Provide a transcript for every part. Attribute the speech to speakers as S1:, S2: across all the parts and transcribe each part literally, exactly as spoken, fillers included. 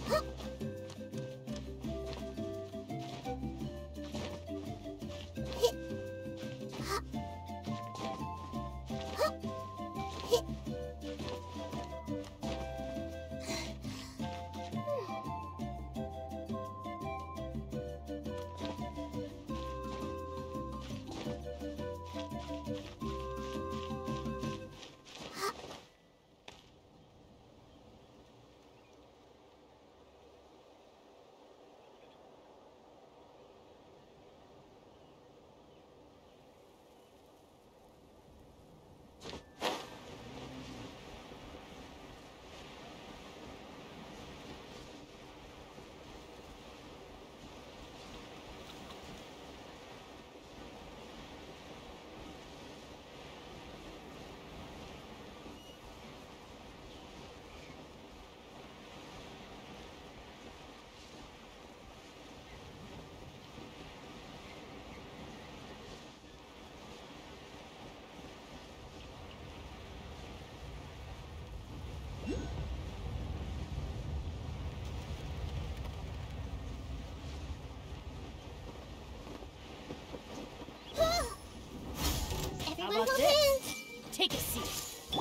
S1: How about this? Take a seat.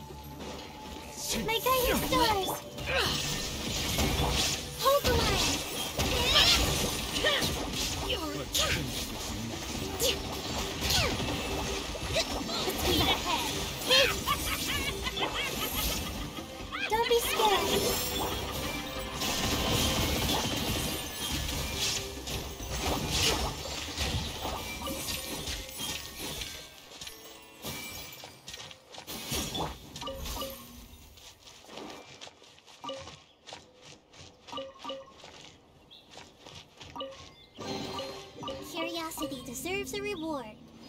S1: My guiding stars! Hold the line! Speed ahead! Don't be scared! Curiosity deserves a reward.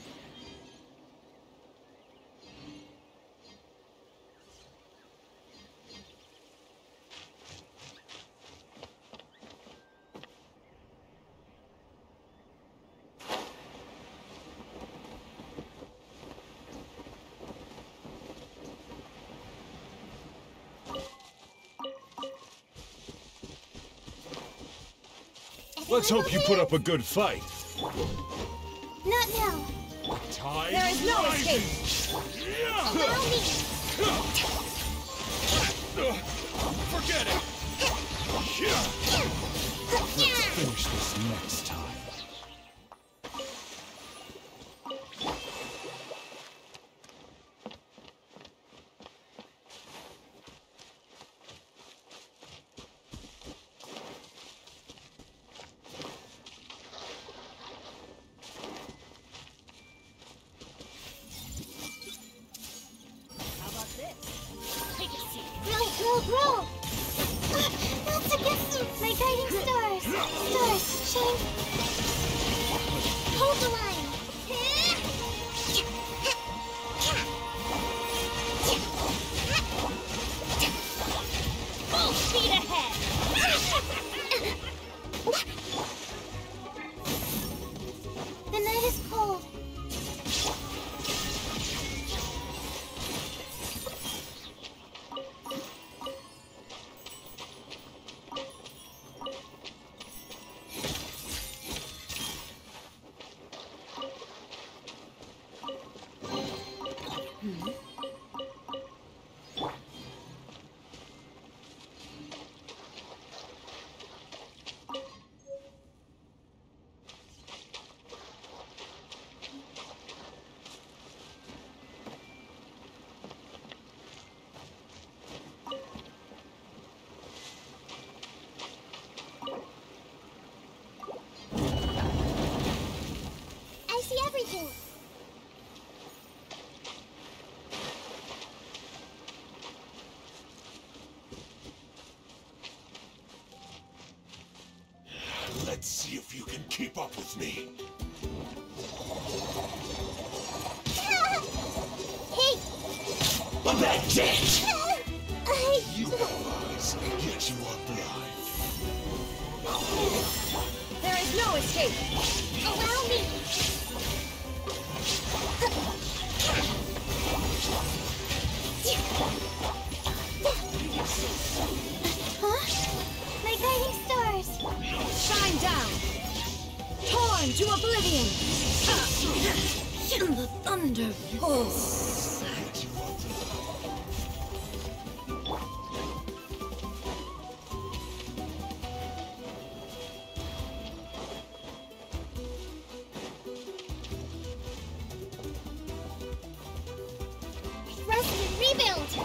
S2: Let's hope you put up a good fight.
S1: Not now.
S2: Tide
S1: There is no
S2: rising.
S1: escape.
S2: Yeah.
S1: Allow me.
S2: Forget it. Let's finish this next time.
S1: Roll, roll! That's against you! My guiding stars! Stars, shine! Hold the line! Full speed ahead! The night is cold. I see everything.
S2: Let's see if you can keep up with me.
S1: Hey!
S2: That's it!
S1: I...
S2: You have eyes, yet you are blind.
S1: There is no escape. Allow me. Huh?
S3: Gone to oblivion! In the thunder pulse!
S1: Rest and rebuild!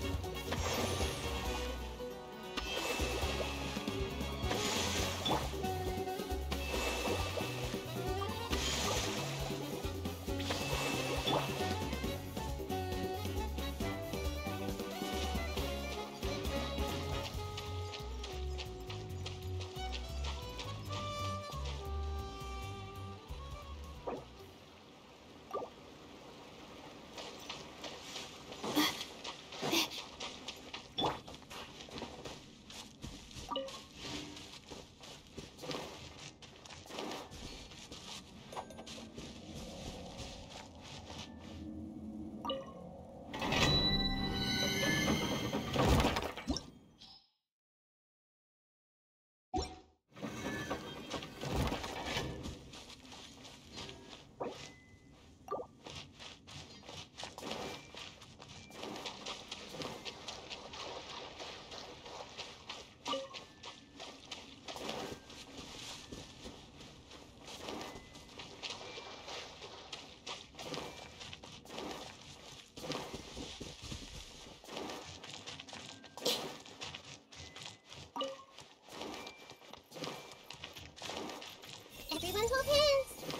S1: Everyone hold hands!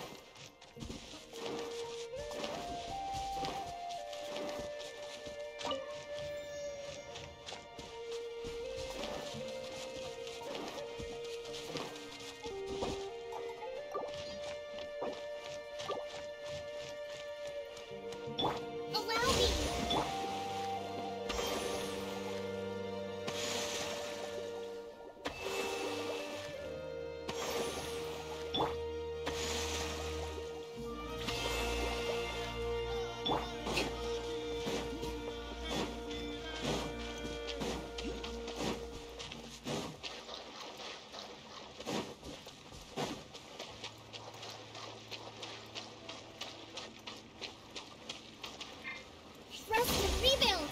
S1: Allow me! Rest and rebuild!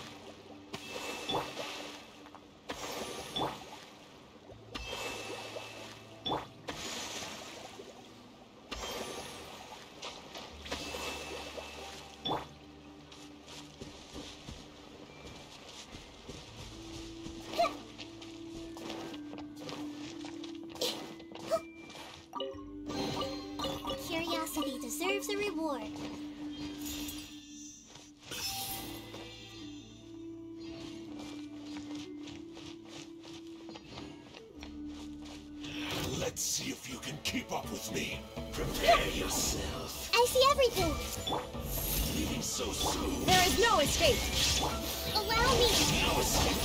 S1: Curiosity deserves a reward.
S2: Let's see if you can keep up with me. Prepare yourself.
S1: I see everything!
S2: Leaving so soon.
S3: There is no escape!
S1: Allow me!
S2: No escape.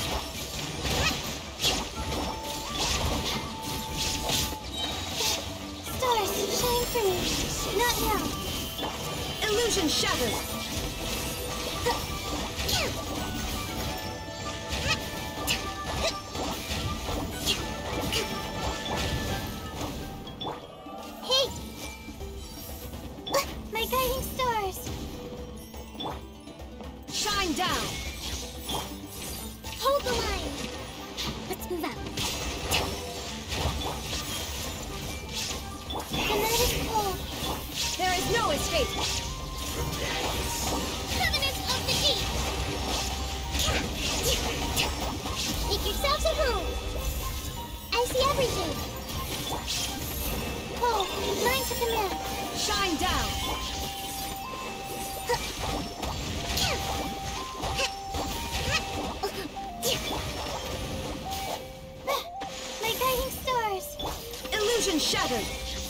S1: Stars, shine for me. Not now.
S3: Illusion shattered!
S1: Hey! My guiding stars!
S3: Shine down!
S1: Hold the line! Let's move out. The night is cold.
S3: There is no escape!
S1: Covenant of the Deep! Make yourselves at home! I see everything! Cold, mine to command.
S3: Shine down!
S1: My guiding stars!
S3: Illusion shattered!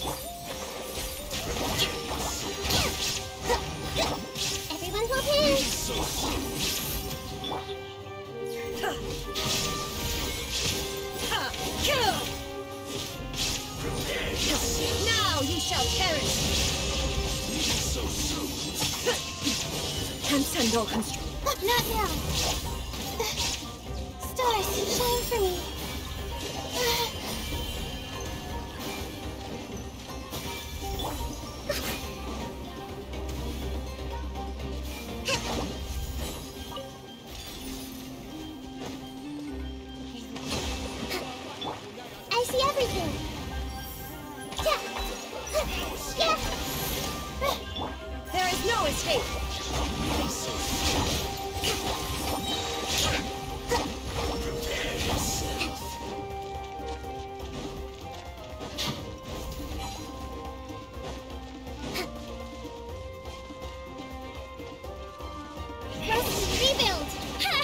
S1: Everyone hold hands!
S2: So soon.
S3: Ha! Ha! Kill!
S2: Prepare yourself.
S3: Now you shall perish!
S2: So soon.
S3: Transcendal constraint.
S1: Not now! Stars, shine for me!
S3: escape.
S2: Prepare yourself.
S1: Let's rebuild. Ha!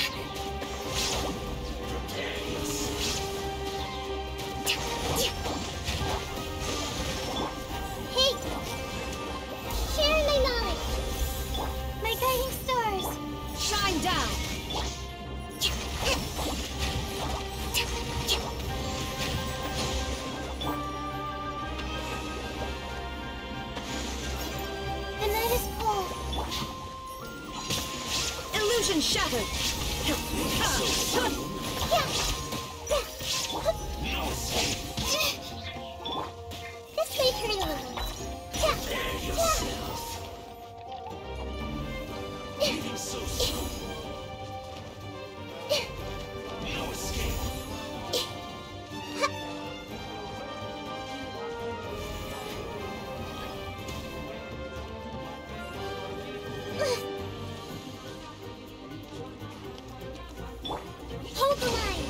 S2: Prepare yourself.
S1: Hey! Share my knowledge. My guiding stars.
S3: Shine down.
S1: The night is cold.
S3: Illusion shattered.
S1: This may hurt a little.
S2: Prepare yourself. Leaving so soon. No escape.
S1: Hold the line.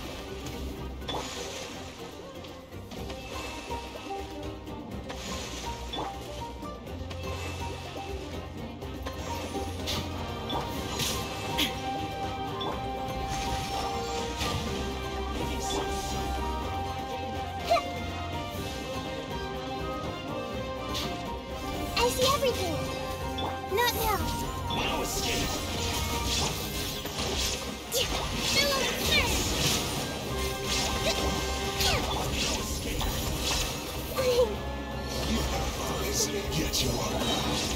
S2: Leaving so soon.
S1: I see everything. Not now.
S2: No escape.
S1: Fellow first.
S2: No escape.
S1: Fine.
S2: You have eyes, yet you are blind.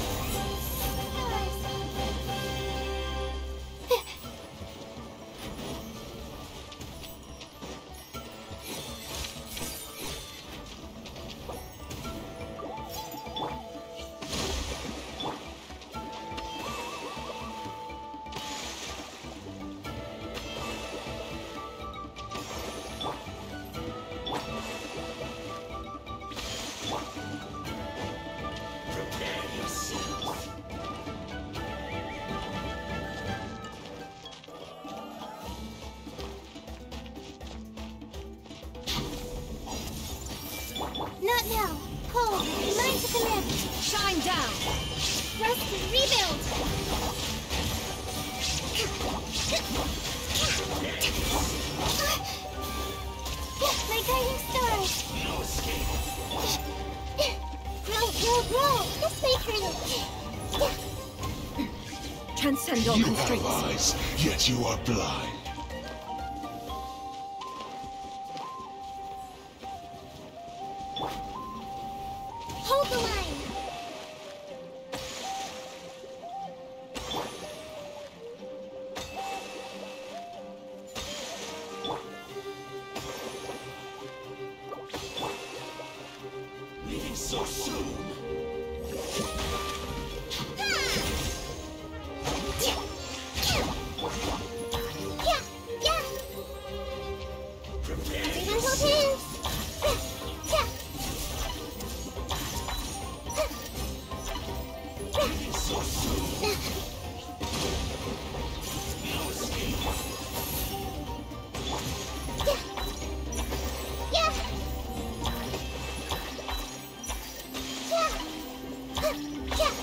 S2: Prepare yourself.
S1: Not now. Cold. Mine to command.
S3: Shine down.
S1: Rest to rebuild. My guiding stars.
S2: No escape.
S1: Grow, grow, grow. This may hurt a little.
S3: Transcend all
S2: You have
S3: constraints.
S2: eyes, yet you are blind.
S1: Hold the line.
S2: Leaving so soon.
S1: Yeah, yeah.
S2: Prepare
S1: Everyone hold
S2: yourself.
S1: hands.
S2: Leaving so soon. No escape.
S1: Yeah. Yeah. Yeah.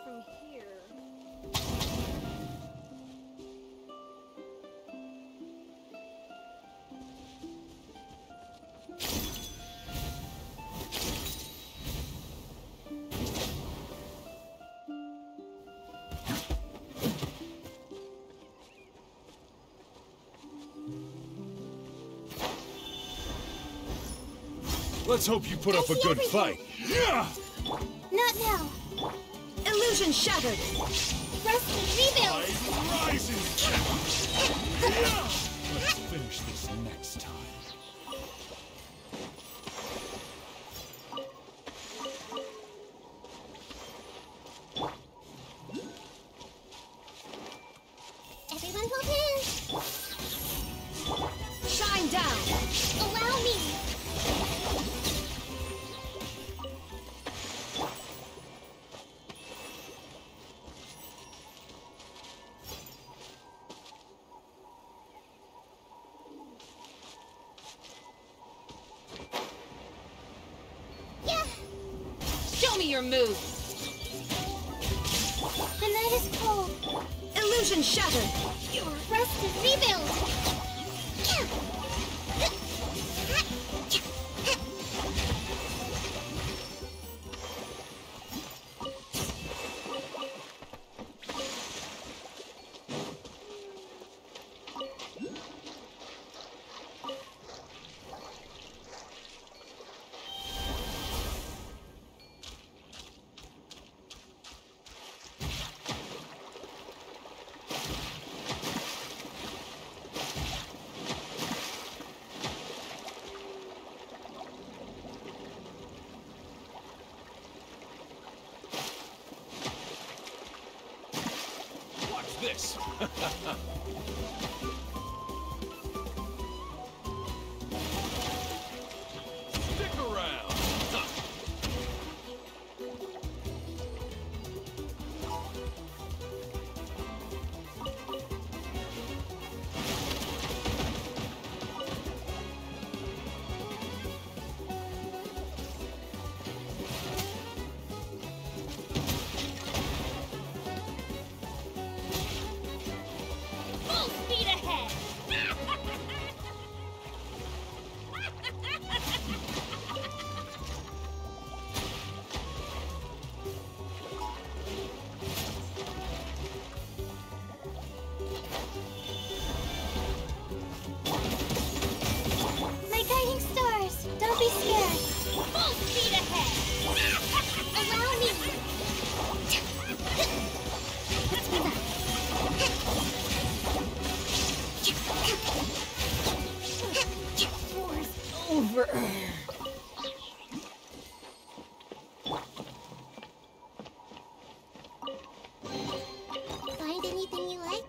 S3: from here.
S2: Let's hope you put
S1: I
S2: up a
S1: see
S2: good
S1: everything.
S2: fight. Yeah!
S1: Not now.
S3: Illusion shattered.
S1: Rust rebuild.
S2: Tide rises! Yeah! Let's finish this next time.
S1: Everyone hold hands.
S3: Shine down.
S1: Allow me. Yeah.
S3: Show me your moves.
S1: The night is cold.
S3: Illusion shattered.
S1: Rust and rebuild.
S2: Watch this! Stick around! Huh.
S1: Full speed ahead. My guiding stars, don't be scared. Full speed ahead. Allow me. Let's be back. War's over. Find anything you like?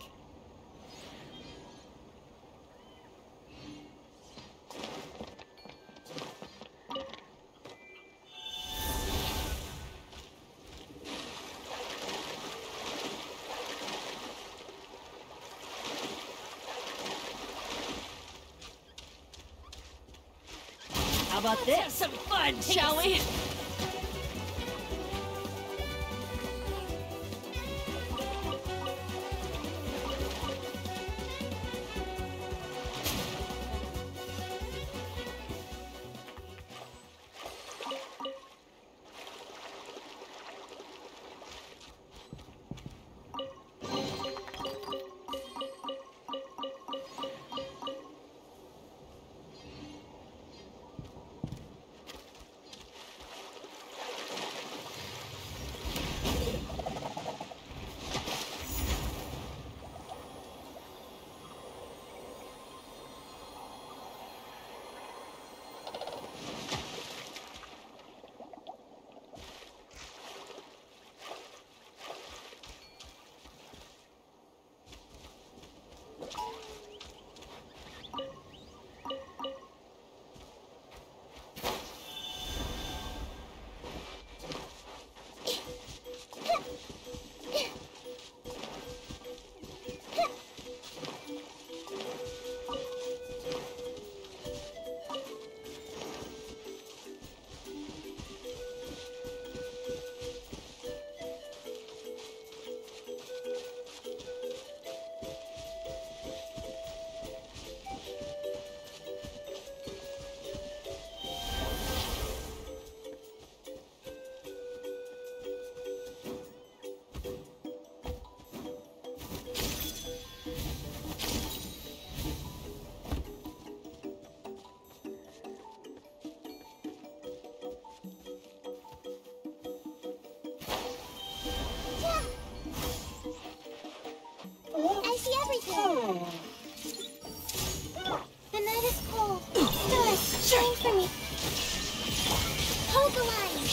S3: How about this? Some fun, shall we?
S1: The night is cold. Stars, shine for me. Hold the line.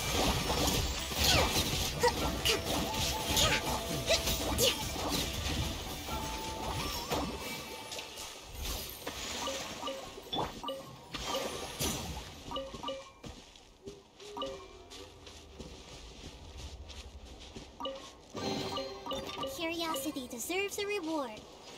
S1: Curiosity deserves a reward.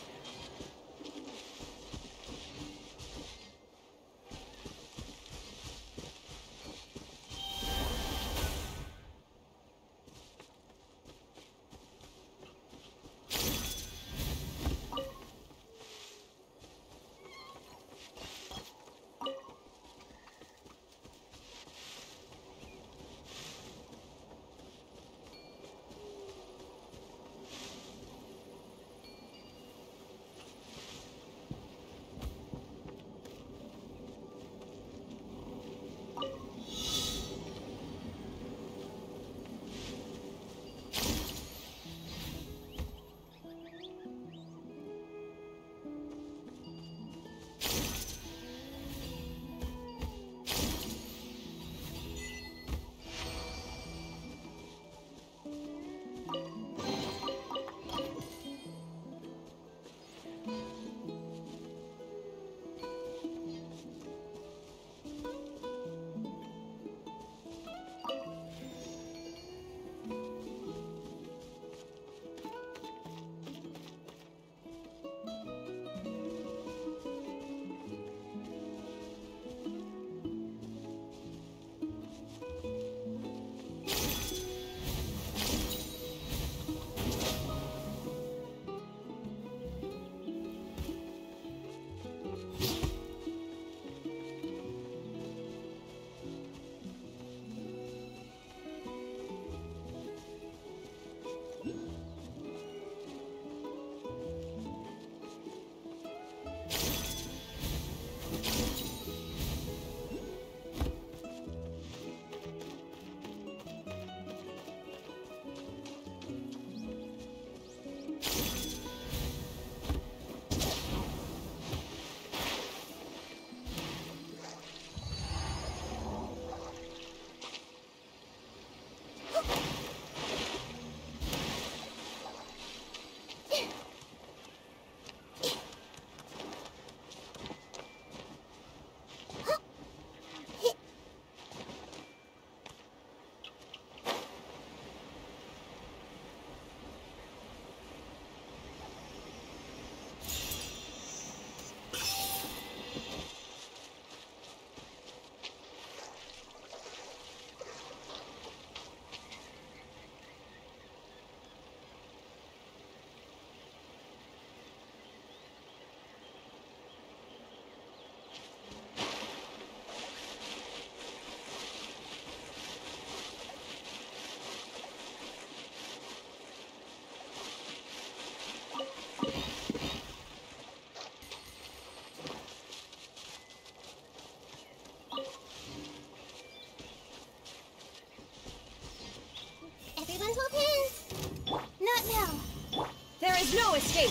S1: Everyone hold hands. Not now.
S3: There is no escape.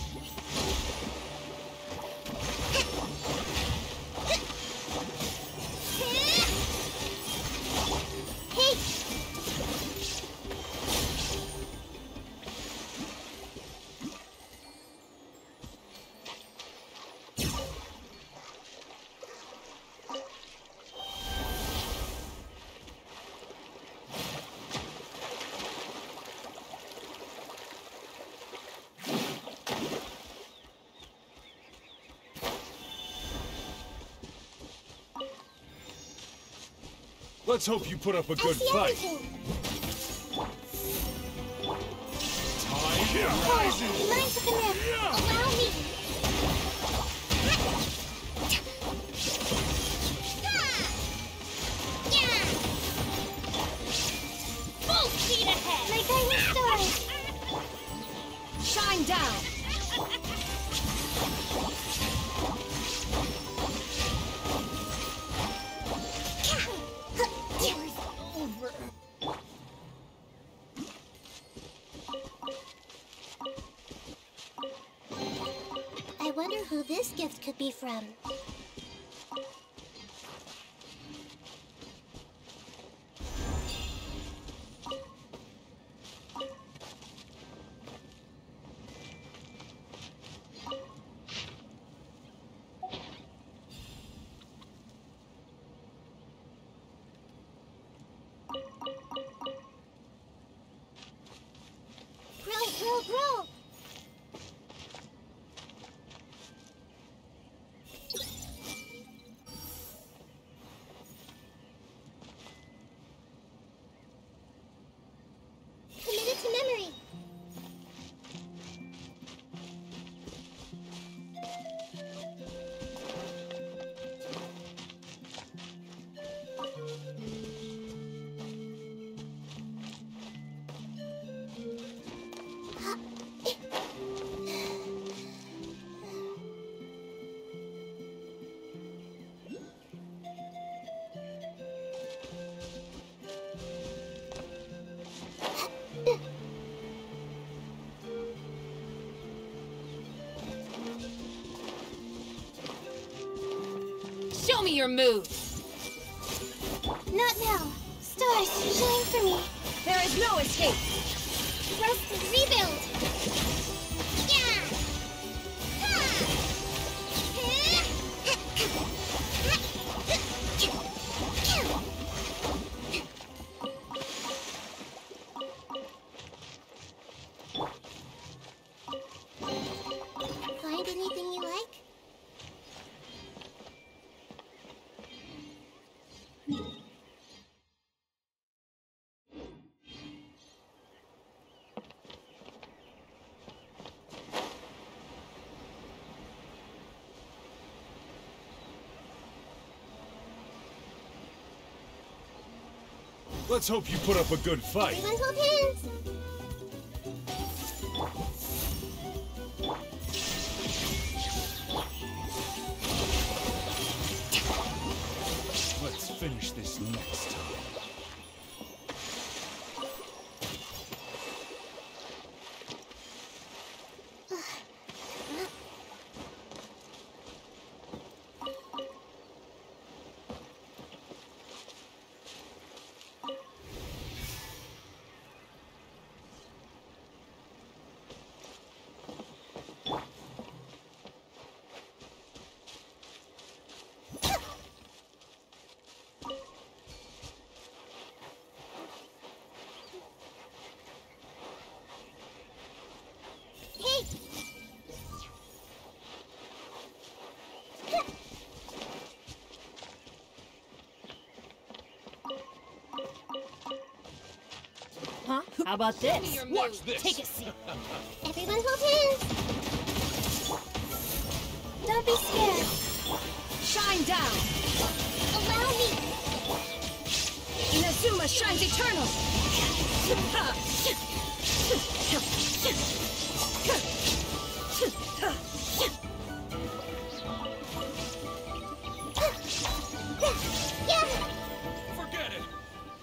S1: Hey!
S4: Let's hope you put up a
S1: I
S4: good
S1: see
S4: fight.
S1: everything.
S4: Time rises.
S1: Mine took a nap. Allow me.
S3: Full speed ahead.
S1: My guiding stars.
S3: Shine down.
S1: who this gift could be from. Grow, grow, grow! Committed to memory.
S3: Show me your moves!
S1: Not now. Stars, shine for me.
S3: There is no escape!
S1: Rest, rebuild. Yeah! Ha! Find anything you like?
S4: Let's hope you put up a good fight.
S1: Everyone hold hands.
S4: Let's finish this next time.
S1: Hey!
S3: Huh? How about this?
S4: Watch this!
S3: Take a seat.
S1: Everyone hold hands. Don't be scared.
S3: Shine down!
S1: Allow me.
S3: Inazuma shines eternal!
S1: Yeah!
S4: Forget it!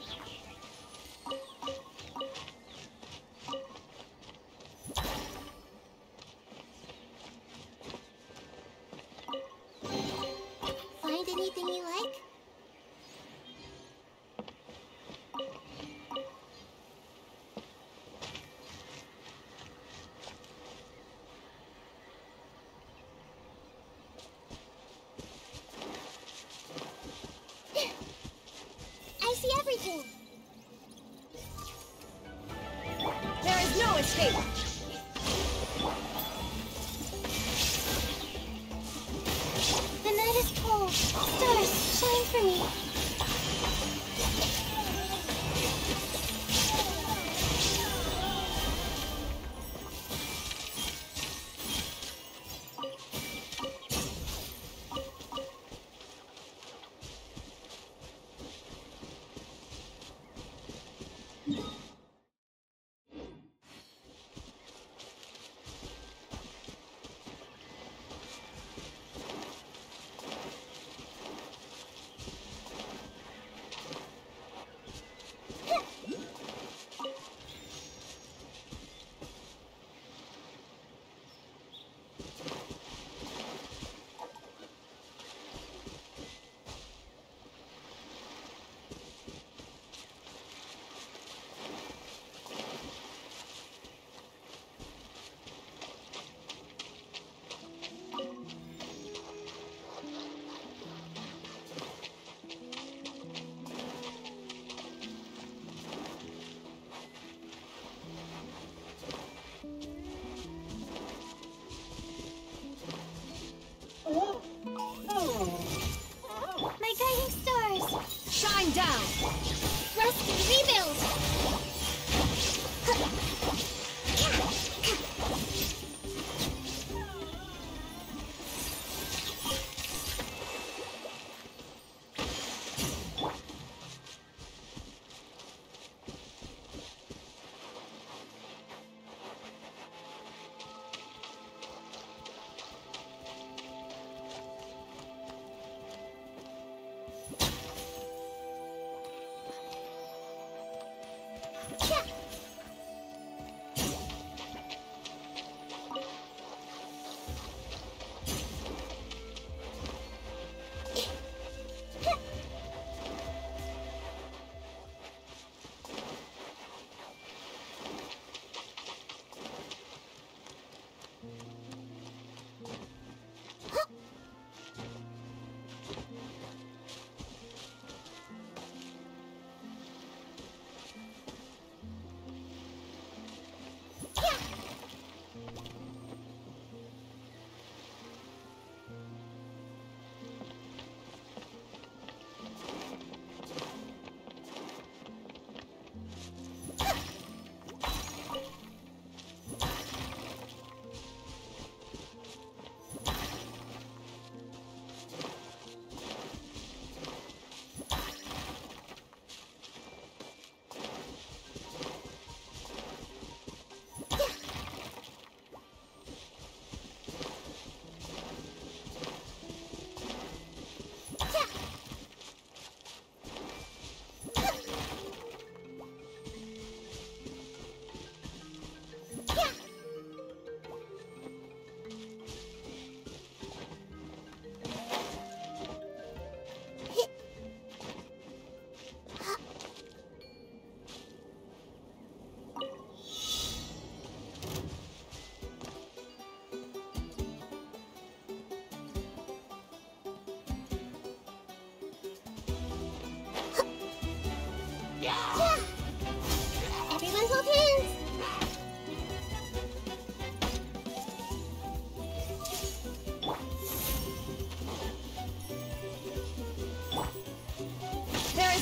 S1: Find anything you like? I see everything.
S3: There is no escape!
S1: The night is cold. Stars, shine for me.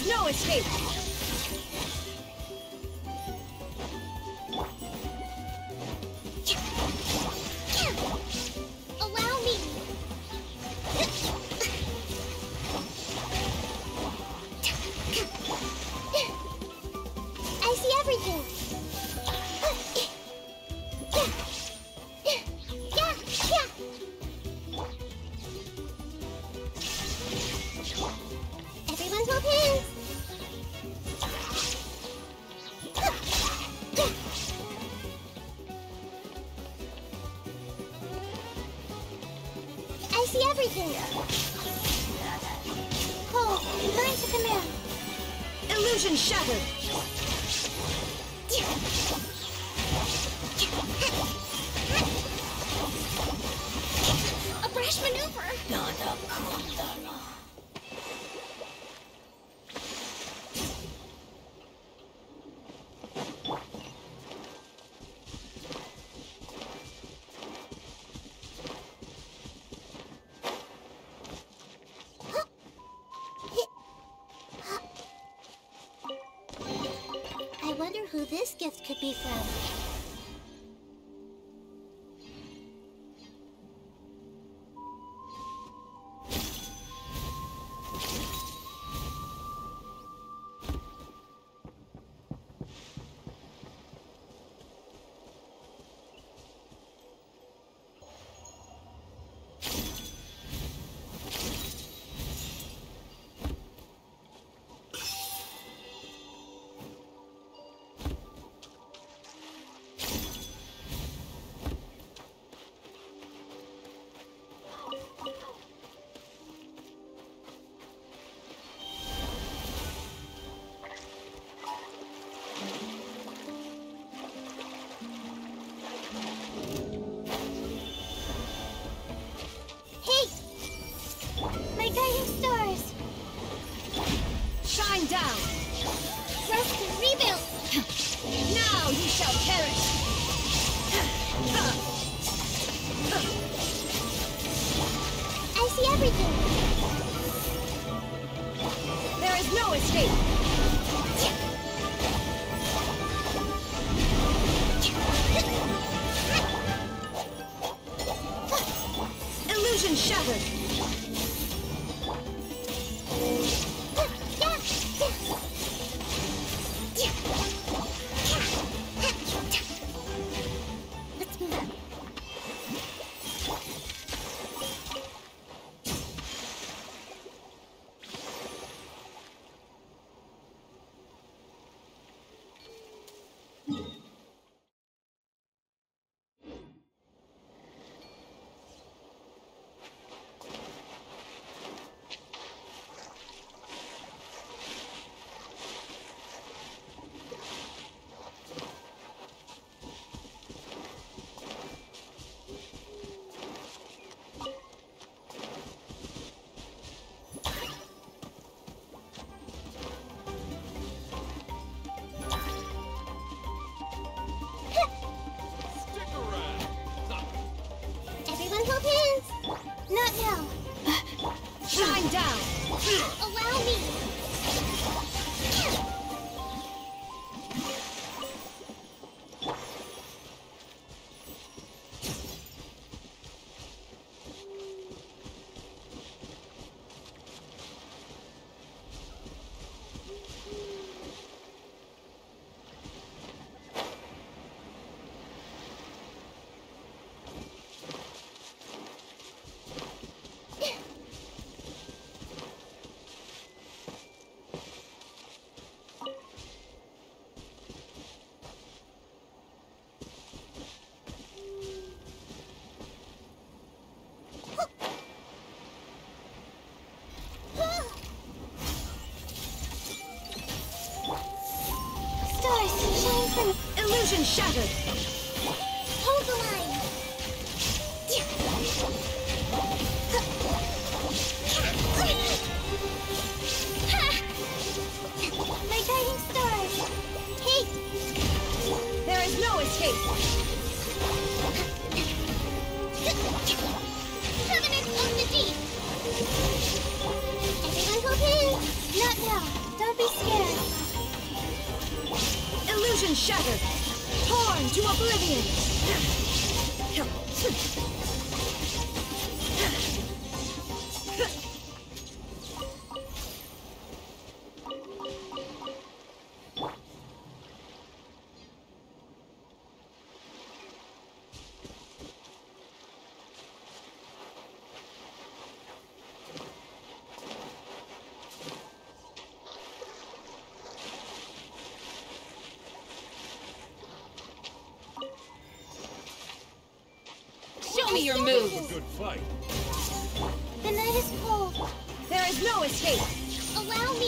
S3: is no escape!
S1: Allow me! I see everything! Everyone's hold hands! I see everything! Cole, line to command!
S3: Illusion shattered!
S1: A brash maneuver! I wonder who this gift could be from. My guiding stars!
S3: Shine down!
S1: Rest and rebuild!
S3: Now you shall perish!
S1: I see everything!
S3: There is no escape! Illusion shattered!
S1: Let's move up. Everyone hold hands! Not now!
S3: Shine down!
S1: Allow me! Stars, shine for me!
S3: Illusion shattered!
S1: Hold the line! My guiding stars! Hey!
S3: There is no escape!
S1: Covenant of the Deep! Everyone hold hands! Not now! Don't be
S3: shattered! Torn to oblivion! Show me your moves!
S4: A good fight.
S1: The night is cold.
S3: There is no escape!
S1: Allow me.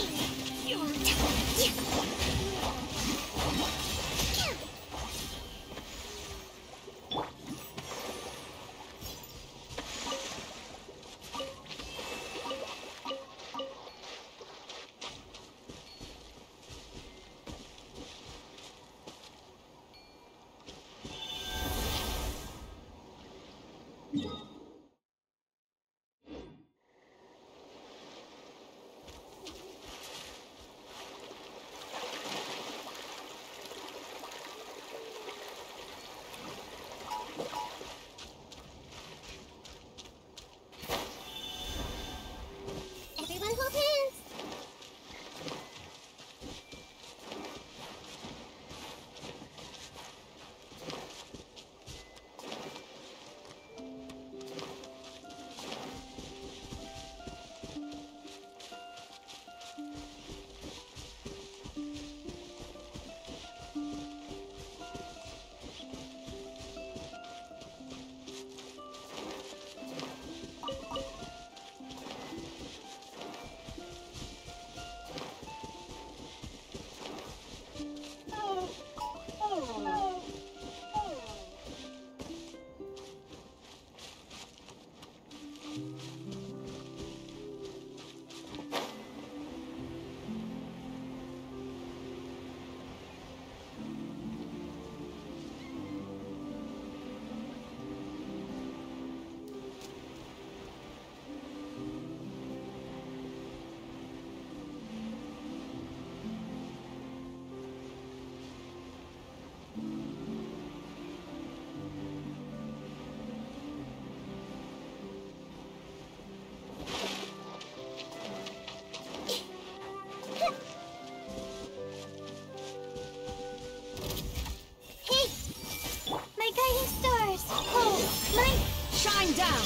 S1: Everyone hold hands.
S3: Shine down!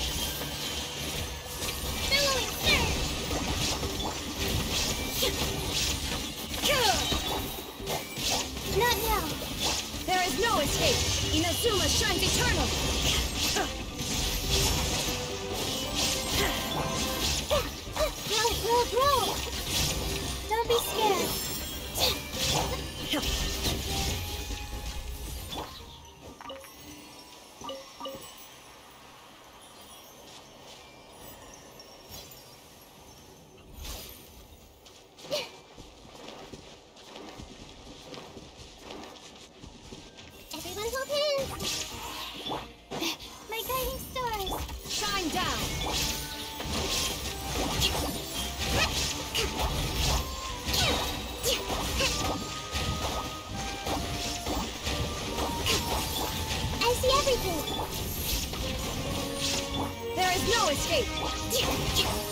S1: Billowing surge! Not now!
S3: There is no escape! Inazuma shines eternal!
S1: Roll, roll, roll! Don't be scared! Everyone hold hands! My guiding stars!
S3: Shine down!
S1: I see everything!
S3: There is no escape!